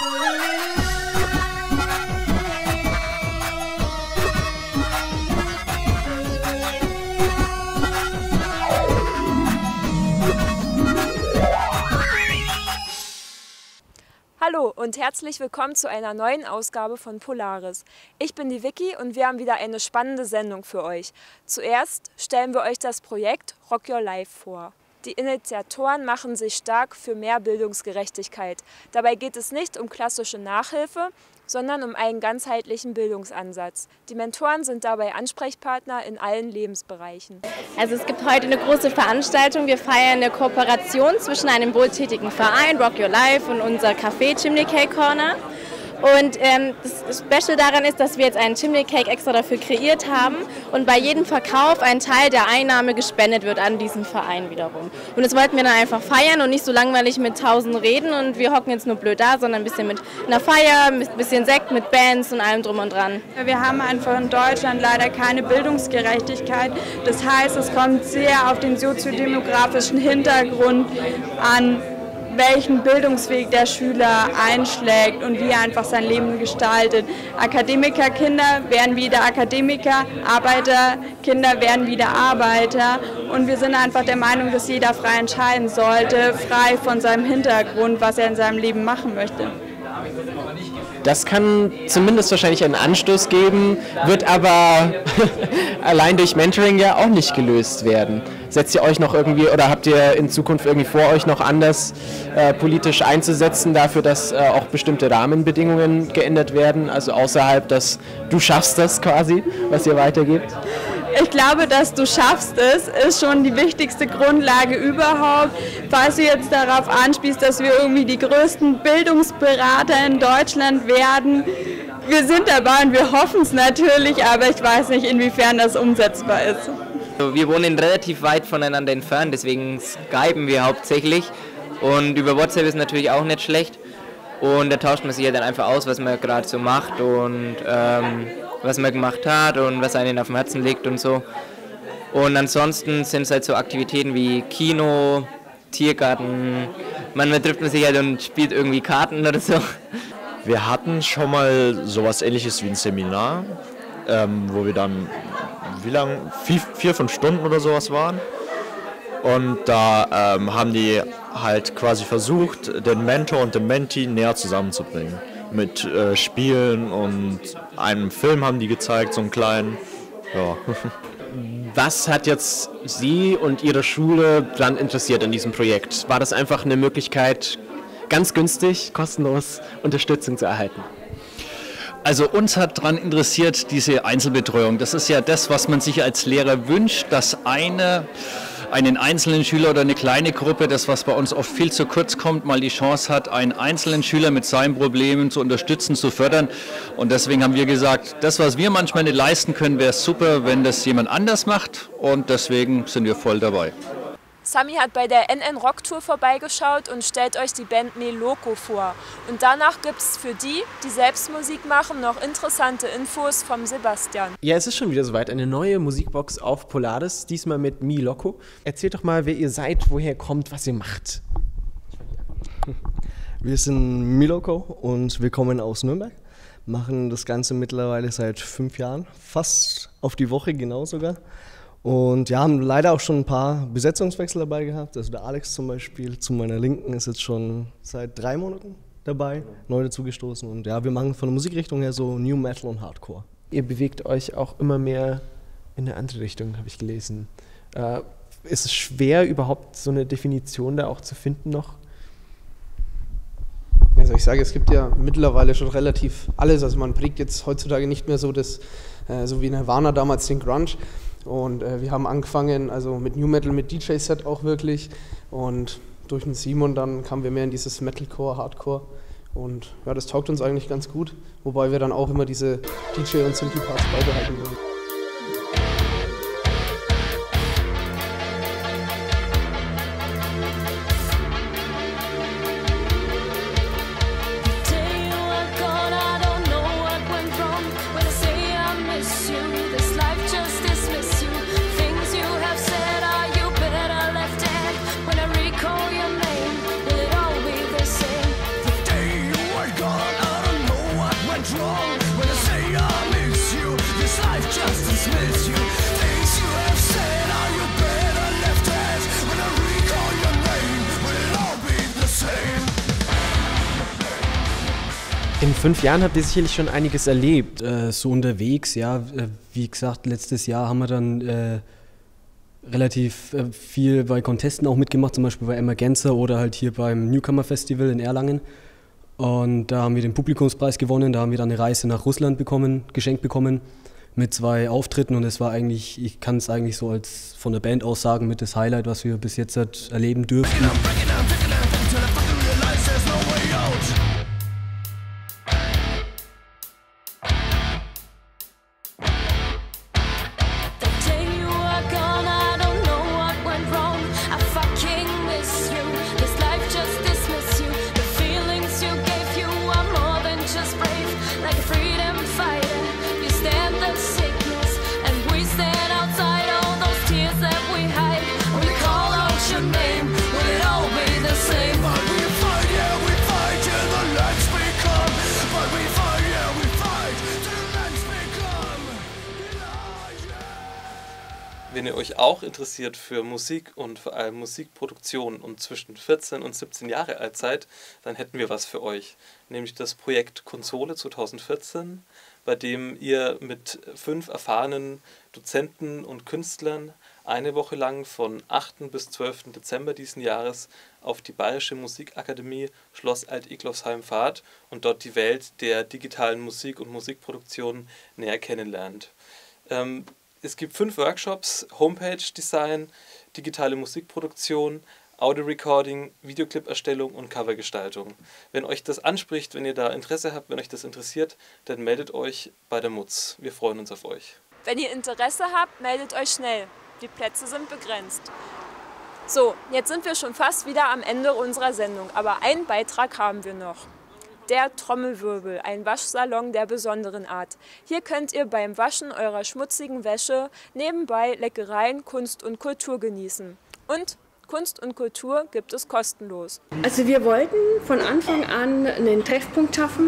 Hallo und herzlich willkommen zu einer neuen Ausgabe von Polaris. Ich bin die Vicky und wir haben wieder eine spannende Sendung für euch. Zuerst stellen wir euch das Projekt Rock Your Life vor. Die Initiatoren machen sich stark für mehr Bildungsgerechtigkeit. Dabei geht es nicht um klassische Nachhilfe, sondern um einen ganzheitlichen Bildungsansatz. Die Mentoren sind dabei Ansprechpartner in allen Lebensbereichen. Also es gibt heute eine große Veranstaltung. Wir feiern eine Kooperation zwischen einem wohltätigen Verein, Rock Your Life, und unser Café Chimney Cake Corner. Und das Special daran ist, dass wir jetzt einen Chimney Cake extra dafür kreiert haben und bei jedem Verkauf ein Teil der Einnahme gespendet wird an diesen Verein wiederum. Und das wollten wir dann einfach feiern und nicht so langweilig mit 1000 Reden und wir hocken jetzt nur blöd da, sondern ein bisschen mit einer Feier, ein bisschen Sekt, mit Bands und allem drum und dran. Wir haben einfach in Deutschland leider keine Bildungsgerechtigkeit. Das heißt, es kommt sehr auf den soziodemografischen Hintergrund an, welchen Bildungsweg der Schüler einschlägt und wie er einfach sein Leben gestaltet. Akademikerkinder werden wieder Akademiker, Arbeiterkinder werden wieder Arbeiter und wir sind einfach der Meinung, dass jeder frei entscheiden sollte, frei von seinem Hintergrund, was er in seinem Leben machen möchte. Das kann zumindest wahrscheinlich einen Anstoß geben, wird aber allein durch Mentoring ja auch nicht gelöst werden. Setzt ihr euch noch irgendwie oder habt ihr in Zukunft irgendwie vor, euch noch anders politisch einzusetzen dafür, dass auch bestimmte Rahmenbedingungen geändert werden, also außerhalb, dass du schaffst das quasi, was ihr weitergebt? Ich glaube, dass du schaffst es, ist schon die wichtigste Grundlage überhaupt. Falls du jetzt darauf anspielst, dass wir irgendwie die größten Bildungsberater in Deutschland werden, wir sind dabei und wir hoffen es natürlich, aber ich weiß nicht, inwiefern das umsetzbar ist. Wir wohnen relativ weit voneinander entfernt, deswegen skypen wir hauptsächlich und über WhatsApp ist natürlich auch nicht schlecht und da tauscht man sich ja dann einfach aus, was man gerade so macht und was man gemacht hat und was einem auf dem Herzen liegt und so. Und ansonsten sind es halt so Aktivitäten wie Kino, Tiergarten, manchmal trifft man sich halt und spielt irgendwie Karten oder so. Wir hatten schon mal sowas Ähnliches wie ein Seminar, wo wir dann, wie lange, 4-5 Stunden oder sowas waren. Und da haben die halt quasi versucht, den Mentor und den Mentee näher zusammenzubringen. Mit Spielen und einem Film haben die gezeigt, so einen kleinen. Ja. Was hat jetzt Sie und Ihre Schule dann interessiert an diesem Projekt? War das einfach eine Möglichkeit, ganz günstig, kostenlos Unterstützung zu erhalten? Also uns hat daran interessiert diese Einzelbetreuung. Das ist ja das, was man sich als Lehrer wünscht, dass einen einzelnen Schüler oder eine kleine Gruppe, das was bei uns oft viel zu kurz kommt, mal die Chance hat, einen einzelnen Schüler mit seinen Problemen zu unterstützen, zu fördern. Und deswegen haben wir gesagt, das, was wir manchmal nicht leisten können, wäre super, wenn das jemand anders macht. Und deswegen sind wir voll dabei. Sami hat bei der NN Rock Tour vorbeigeschaut und stellt euch die Band Meloko vor. Und danach gibt es für die, die selbst Musik machen, noch interessante Infos vom Sebastian. Ja, es ist schon wieder soweit. Eine neue Musikbox auf Polaris, diesmal mit Meloko. Erzählt doch mal, wer ihr seid, woher kommt, was ihr macht. Wir sind Meloko und wir kommen aus Nürnberg. Machen das Ganze mittlerweile seit 5 Jahren, fast auf die Woche genau sogar. Und ja, haben leider auch schon ein paar Besetzungswechsel dabei gehabt. Also der Alex zum Beispiel zu meiner Linken ist jetzt schon seit 3 Monaten dabei, neu dazugestoßen. Und ja, wir machen von der Musikrichtung her so New Metal und Hardcore. Ihr bewegt euch auch immer mehr in eine andere Richtung, habe ich gelesen. Ist es schwer, überhaupt so eine Definition da auch zu finden noch? Also ich sage, es gibt ja mittlerweile schon relativ alles. Also man prägt jetzt heutzutage nicht mehr so das, so wie Nirvana damals den Grunge. Und wir haben angefangen, also mit New Metal, mit DJ-Set auch wirklich. Und durch den Simon dann kamen wir mehr in dieses Metalcore, Hardcore. Und ja, das taugt uns eigentlich ganz gut. Wobei wir dann auch immer diese DJ- und Synthie-Parts beibehalten wollen. Call your name, will it all be the same? The day you wake up. In 5 Jahren habt ihr sicherlich schon einiges erlebt. So unterwegs, ja. Wie gesagt, letztes Jahr haben wir dann relativ viel bei Contesten auch mitgemacht, zum Beispiel bei Emergenza oder halt hier beim Newcomer Festival in Erlangen. Und da haben wir den Publikumspreis gewonnen, da haben wir dann eine Reise nach Russland geschenkt bekommen mit 2 Auftritten und es war eigentlich, ich kann es eigentlich so als von der Band aus sagen, mit das Highlight, was wir bis jetzt erleben durften. Wenn ihr euch auch interessiert für Musik und vor allem Musikproduktion und zwischen 14 und 17 Jahre alt seid, dann hätten wir was für euch. Nämlich das Projekt Konsole 2014, bei dem ihr mit 5 erfahrenen Dozenten und Künstlern eine Woche lang von 8. bis 12. Dezember diesen Jahres auf die Bayerische Musikakademie Schloss Alt-Iglofsheim fahrt und dort die Welt der digitalen Musik und Musikproduktion näher kennenlernt. Es gibt 5 Workshops: Homepage-Design, digitale Musikproduktion, Audio-Recording, Videoclip-Erstellung und Covergestaltung. Wenn euch das anspricht, wenn ihr da Interesse habt, wenn euch das interessiert, dann meldet euch bei der MUZ. Wir freuen uns auf euch. Wenn ihr Interesse habt, meldet euch schnell. Die Plätze sind begrenzt. So, jetzt sind wir schon fast wieder am Ende unserer Sendung, aber einen Beitrag haben wir noch. Der Trommelwirbel, ein Waschsalon der besonderen Art. Hier könnt ihr beim Waschen eurer schmutzigen Wäsche nebenbei Leckereien, Kunst und Kultur genießen. Und Kunst und Kultur gibt es kostenlos. Also wir wollten von Anfang an einen Treffpunkt schaffen,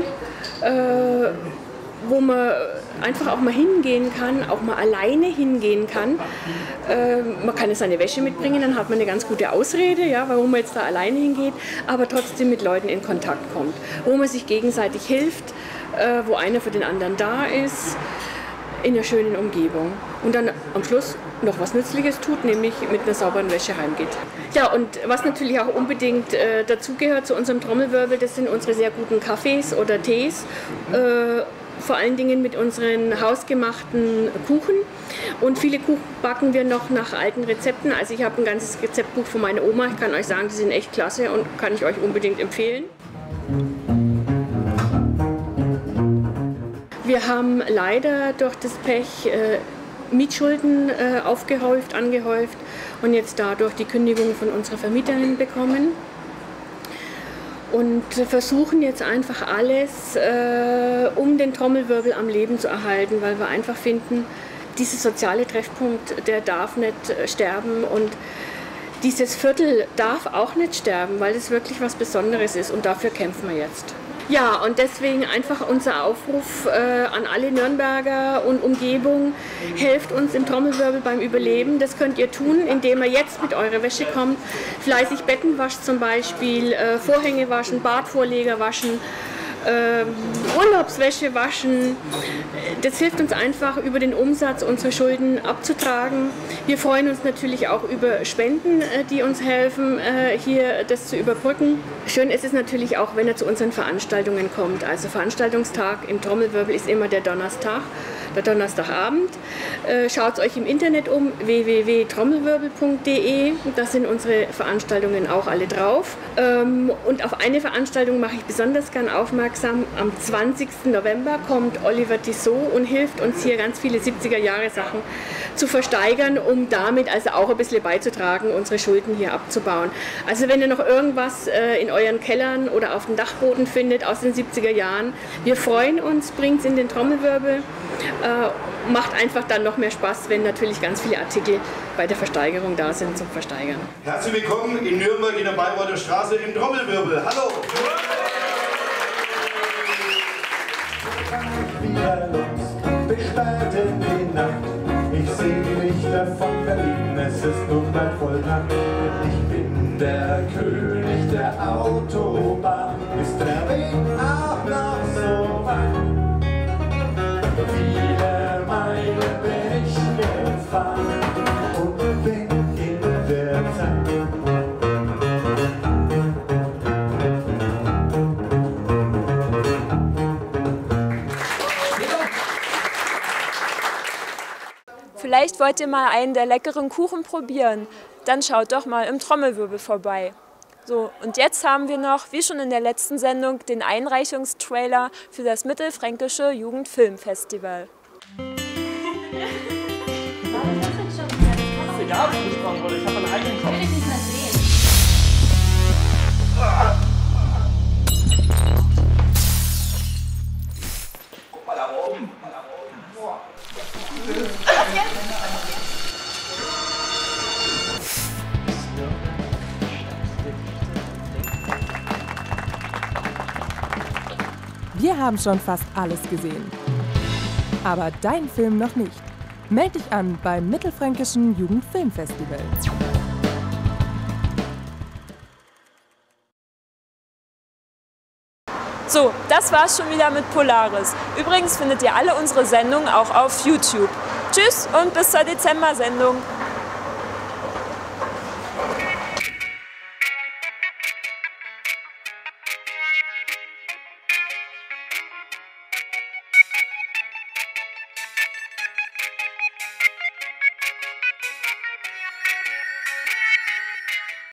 wo man einfach auch mal hingehen kann, auch mal alleine hingehen kann. Man kann seine Wäsche mitbringen, dann hat man eine ganz gute Ausrede, ja, warum man jetzt da alleine hingeht, aber trotzdem mit Leuten in Kontakt kommt, wo man sich gegenseitig hilft, wo einer für den anderen da ist, in einer schönen Umgebung. Und dann am Schluss noch was Nützliches tut, nämlich mit einer sauberen Wäsche heimgeht. Ja, und was natürlich auch unbedingt dazugehört zu unserem Trommelwirbel, das sind unsere sehr guten Kaffees oder Tees. Vor allen Dingen mit unseren hausgemachten Kuchen. Und viele Kuchen backen wir noch nach alten Rezepten. Also ich habe ein ganzes Rezeptbuch von meiner Oma. Ich kann euch sagen, die sind echt klasse und kann ich euch unbedingt empfehlen. Wir haben leider durch das Pech Mietschulden angehäuft und jetzt dadurch die Kündigung von unserer Vermieterin bekommen. Und versuchen jetzt einfach alles, um den Trommelwirbel am Leben zu erhalten, weil wir einfach finden, dieser soziale Treffpunkt, der darf nicht sterben und dieses Viertel darf auch nicht sterben, weil es wirklich was Besonderes ist und dafür kämpfen wir jetzt. Ja, und deswegen einfach unser Aufruf an alle Nürnberger und Umgebung, helft uns im Trommelwirbel beim Überleben. Das könnt ihr tun, indem ihr jetzt mit eurer Wäsche kommt, fleißig Betten wascht zum Beispiel, Vorhänge waschen, Badvorleger waschen, Urlaubswäsche waschen. Das hilft uns einfach, über den Umsatz unsere Schulden abzutragen. Wir freuen uns natürlich auch über Spenden, die uns helfen, hier das zu überbrücken. Schön ist es natürlich auch, wenn er zu unseren Veranstaltungen kommt. Also Veranstaltungstag im Trommelwirbel ist immer der Donnerstag, der Donnerstagabend. Schaut euch im Internet um, www.trommelwirbel.de. Da sind unsere Veranstaltungen auch alle drauf. Und auf eine Veranstaltung mache ich besonders gern aufmerksam. Am 20. November kommt Oliver Tissot und hilft uns hier ganz viele 70er-Jahre-Sachen zu versteigern, um damit also auch ein bisschen beizutragen, unsere Schulden hier abzubauen. Also wenn ihr noch irgendwas in euren Kellern oder auf dem Dachboden findet aus den 70er Jahren, wir freuen uns, bringt es in den Trommelwirbel. Macht einfach dann noch mehr Spaß, wenn natürlich ganz viele Artikel bei der Versteigerung da sind zum Versteigern. Herzlich willkommen in Nürnberg in der Bayreuther Straße im Trommelwirbel. Hallo! Wieder Lust, besperrt in die Nacht. Ich sehe die Lichter von Berlin, es ist Nürnberg voll Tag. Ich bin der König der Autobahn, ist der Weg auch noch so Vielleicht wollt ihr mal einen der leckeren Kuchen probieren. Dann schaut doch mal im Trommelwirbel vorbei. So, und jetzt haben wir noch, wie schon in der letzten Sendung, den Einreichungstrailer für das Mittelfränkische Jugendfilmfestival. Egal, was besprochen wurde, ich habe einen eigenen Kopf. Will ich nicht mehr sehen. Guck mal da oben. Wir haben schon fast alles gesehen. Aber dein Film noch nicht. Meld dich an beim Mittelfränkischen Jugendfilmfestival. So, das war's schon wieder mit Polaris. Übrigens findet ihr alle unsere Sendungen auch auf YouTube. Tschüss und bis zur Dezember-Sendung.